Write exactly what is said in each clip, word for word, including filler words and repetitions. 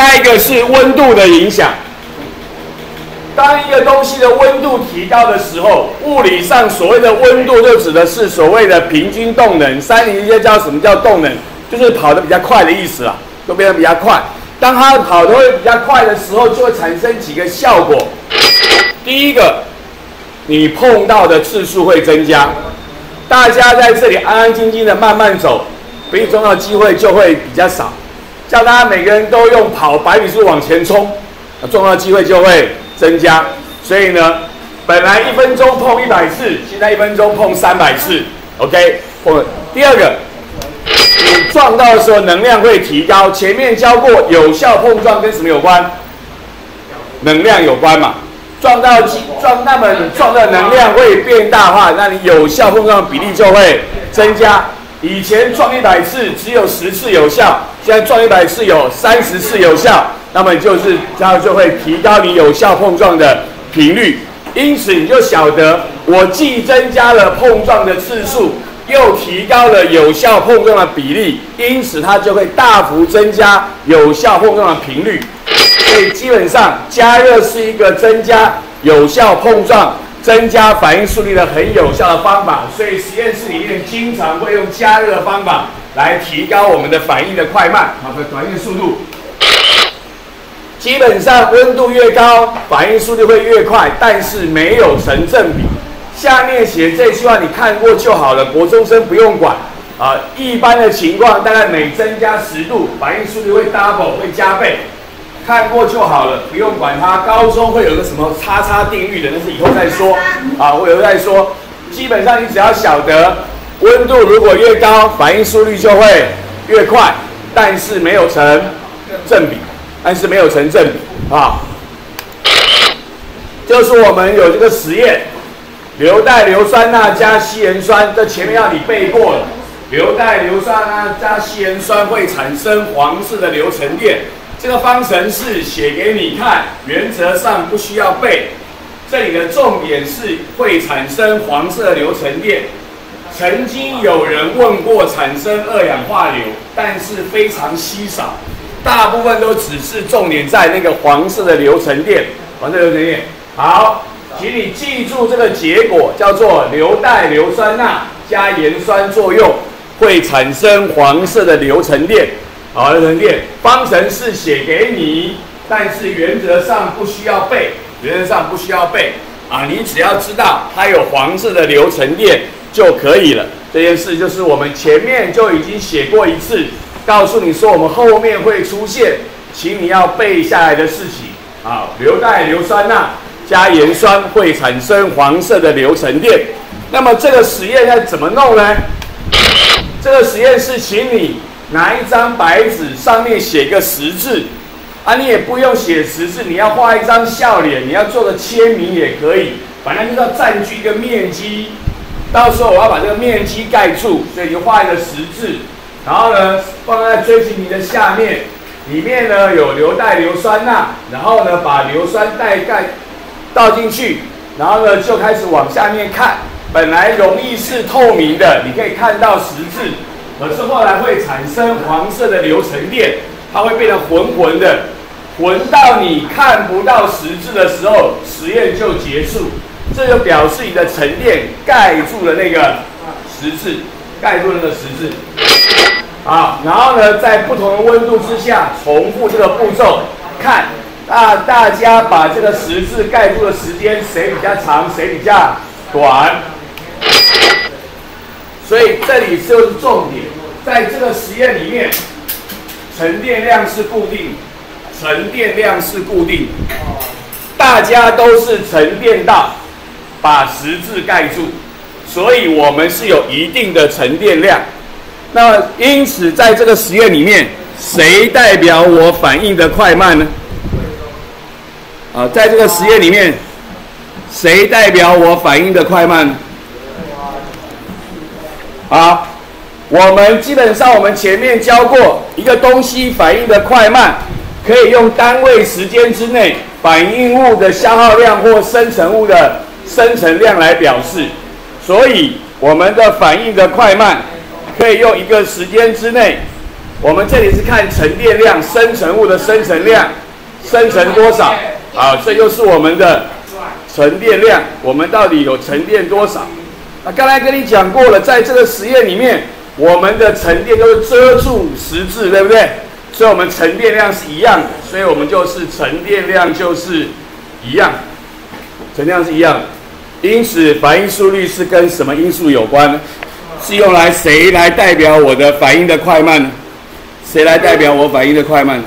下一个是温度的影响。当一个东西的温度提高的时候，物理上所谓的温度就指的是所谓的平均动能。三零就叫什么叫动能，就是跑得比较快的意思啦，都变得比较快。当它跑得会比较快的时候，就会产生几个效果。第一个，你碰到的次数会增加，大家在这里安安静静的慢慢走，被你撞到机会就会比较少。叫大家每个人都用跑百米速往前冲，撞到机会就会增加。所以呢，本来一分钟碰一百次，现在一分钟碰三百次 ，OK。第二个，你撞到的时候能量会提高。前面教过，有效碰撞跟什么有关？能量有关嘛。撞到机撞，那么你撞的能量会变大化，那你有效碰撞比例就会增加。以前撞一百次只有十次有效，现在撞一百次有三十次有效，那么就是这样就会提高你有效碰撞的频率。因此你就晓得，我既增加了碰撞的次数，又提高了有效碰撞的比例，因此它就会大幅增加有效碰撞的频率。所以基本上加热是一个增加有效碰撞、增加反应速率的很有效的方法。所以实验室里面经常会用加热的方法来提高我们的反应的快慢，好的反应速度。基本上温度越高，反应速率会越快，但是没有成正比。下面写这句话你看过就好了，国中生不用管啊。一般的情况大概每增加十度，反应速率会 double 会加倍。看过就好了，不用管它。高中会有个什么叉叉定律的，那是以后再说啊，我以后再说。基本上你只要晓得，温度如果越高，反应速率就会越快，但是没有成正比，但是没有成正比啊。就是我们有这个实验，硫代硫酸钠加稀盐酸，这前面要你背过了。硫代硫酸钠加稀盐酸会产生黄色的硫沉淀。这个方程式写给你看，原则上不需要背。这里的重点是会产生黄色硫沉淀。曾经有人问过产生二氧化硫，但是非常稀少，大部分都只是重点在那个黄色的硫沉淀。黄色硫沉淀，好，请你记住这个结果，叫做硫代硫酸钠加盐酸作用会产生黄色的硫沉淀。好，硫沉淀方程式写给你，但是原则上不需要背，原则上不需要背啊，你只要知道它有黄色的硫沉淀就可以了。这件事就是我们前面就已经写过一次，告诉你说我们后面会出现，请你要背下来的事情啊。硫代硫酸钠加盐酸会产生黄色的硫沉淀。那么这个实验要怎么弄呢？这个实验是请你拿一张白纸，上面写个十字，啊，你也不用写十字，你要画一张笑脸，你要做个签名也可以，反正就是要占据一个面积。到时候我要把这个面积盖住，所以就画一个十字，然后呢放在锥形瓶的下面，里面呢有硫代硫酸钠，然后呢把硫酸代盖倒进去，然后呢就开始往下面看，本来容易是透明的，你可以看到十字。可是后来会产生黄色的硫沉淀，它会变得浑浑的，浑到你看不到十字的时候，实验就结束。这就表示你的沉淀盖住了那个十字，盖住了那个十字。好，然后呢，在不同的温度之下重复这个步骤，看大大家把这个十字盖住的时间谁比较长，谁比较短。所以这里就是重点，在这个实验里面，沉淀量是固定，沉淀量是固定，大家都是沉淀到把十字盖住，所以我们是有一定的沉淀量。那么因此在这个实验里面，谁代表我反应的快慢呢？啊，在这个实验里面，谁代表我反应的快慢？好，我们基本上我们前面教过，一个东西反应的快慢，可以用单位时间之内反应物的消耗量或生成物的生成量来表示。所以我们的反应的快慢可以用一个时间之内我们这里是看沉淀量，生成物的生成量，生成多少？好，这就是我们的沉淀量，我们到底有沉淀多少？那刚才跟你讲过了，在这个实验里面，我们的沉淀都是遮住实质，对不对？所以我们沉淀量是一样的，所以我们就是沉淀量就是一样，沉淀量是一样的。因此，反应速率是跟什么因素有关呢？是用来谁来代表我的反应的快慢呢？谁来代表我反应的快慢？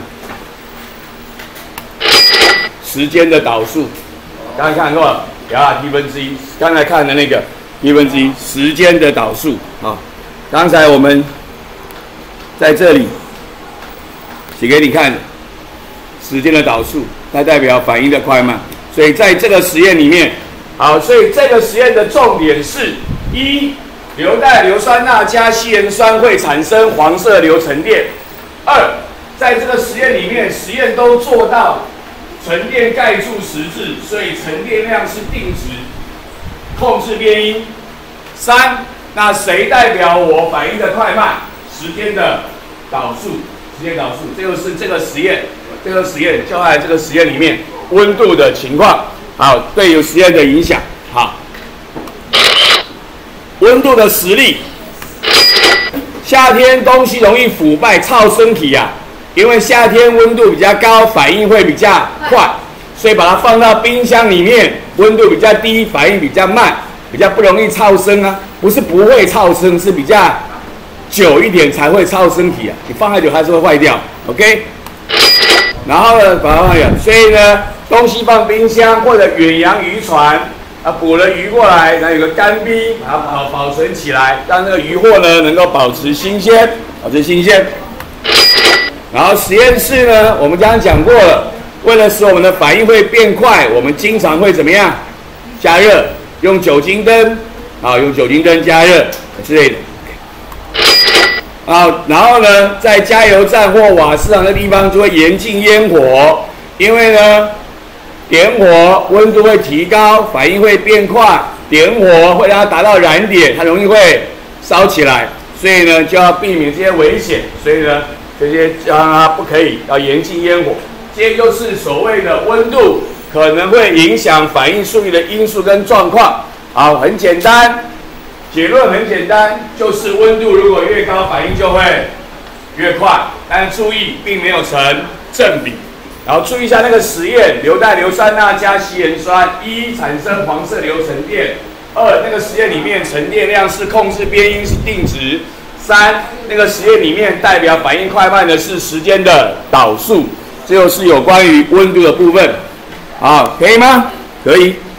时间的导数，刚才看过了，雅 t 分之一，刚才看的那个 t 分之一，时间的导数啊。刚才我们在这里写给你看，时间的导数，它代表反应的快慢。所以在这个实验里面，好，所以这个实验的重点是：一，硫代硫酸钠加稀盐酸会产生黄色硫沉淀；二，在这个实验里面，实验都做到沉淀盖住实质，所以沉淀量是定值，控制变因。三，那谁代表我反应的快慢？时间的导数，时间导数，这就是这个实验，这个实验就在这个实验里面温度的情况，好，对有实验的影响。好，温度的实力，夏天东西容易腐败臭身体啊。因为夏天温度比较高，反应会比较快，所以把它放到冰箱里面，温度比较低，反应比较慢，比较不容易超生啊。不是不会超生，是比较久一点才会超身体啊。你放太久还是会坏掉 ，OK？ 然后呢，把它放掉。所以呢，东西放冰箱或者远洋渔船啊，捕了鱼过来，然后有个干冰，把它保保存起来，让那个渔获呢能够保持新鲜，保持新鲜。然后实验室呢，我们刚刚讲过了，为了使我们的反应会变快，我们经常会怎么样？加热，用酒精灯，啊，用酒精灯加热之类的。啊，然后呢，在加油站或瓦斯厂的地方就会严禁烟火，因为呢，点火温度会提高，反应会变快，点火会让它达到燃点，它容易会烧起来，所以呢就要避免这些危险，所以呢。这些让它不可以，要严禁烟火。这些就是所谓的温度可能会影响反应速率的因素跟状况。好，很简单，结论很简单，就是温度如果越高，反应就会越快。但注意，并没有成正比。然后注意一下那个实验：硫代硫酸钠加稀盐酸，一产生黄色硫沉淀；二那个实验里面沉淀量是控制变因是定值。三，那个实验里面代表反应快慢的是时间的导数，这就是有关于温度的部分。好，可以吗？可以。